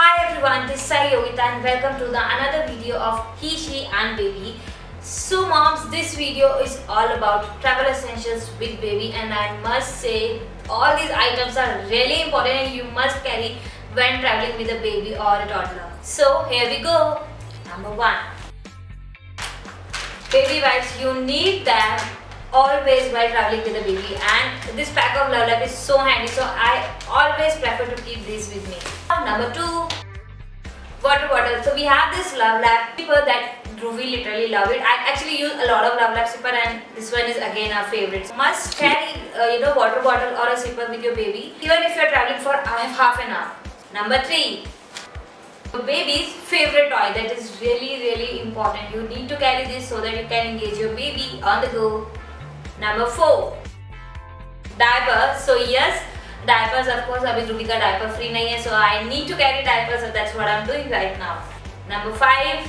Hi everyone, this is Sai Yogita and welcome to another video of He, She and Baby. So moms, this video is all about travel essentials with baby, and I must say all these items are really important and you must carry when traveling with a baby or a toddler. So here we go. Number 1. Baby wipes. You need them always while traveling with a baby, and this pack of Love Lab is so handy, so I always prefer to keep these with me. Number 2, water bottle. So we have this Love Lab zipper that Dhruvi literally love it. I actually use a lot of Love Lab zipper, and this one is again our favorite. So must carry water bottle or a zipper with your baby, even if you are traveling for half an hour. Number 3, baby's favorite toy that is really important. You need to carry this so that you can engage your baby on the go. Number 4, diapers. So yes, diapers, of course अभी Dhruvi का diaper free नहीं है, so I need to carry diapers, so that's what I'm doing right now. Number 5,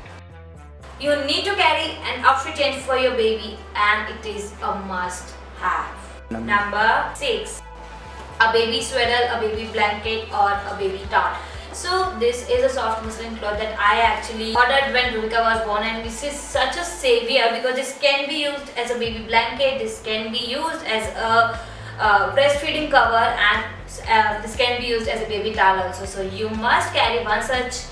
you need to carry an outfit change for your baby, and it is a must have. Number 6, a baby sweater, a baby blanket or a baby towel. So this is a soft muslin cloth that I actually ordered when Dhruvi was born, and this is such a savior because this can be used as a baby blanket, this can be used as a breastfeeding cover, and this can be used as a baby towel also. So you must carry one such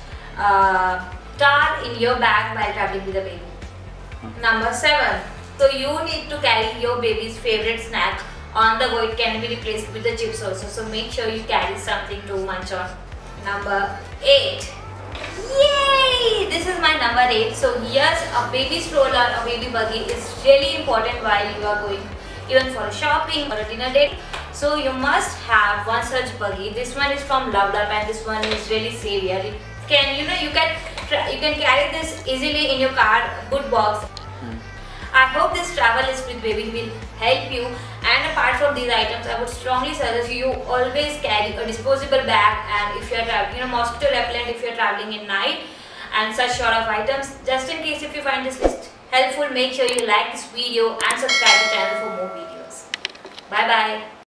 towel in your bag while traveling with a baby. Number 7, so you need to carry your baby's favorite snack on the go. It can be replaced with the chips also, so make sure you carry something to munch on. Number 8, yay! This is my number 8. So yes, a baby stroller, a baby buggy is really important while you are going even for a shopping or a dinner date. So you must have one such buggy. This one is from Love Lab, and this one is really savior. It can, you can carry this easily in your car, good box. I hope this travel list with baby will help you, and apart from these items, I would strongly suggest you always carry a disposable bag, and if you are traveling, mosquito repellent if you are traveling in night, and such sort of items. Just in case if you find this list helpful, make sure you like this video and subscribe to the channel for more videos. Bye bye.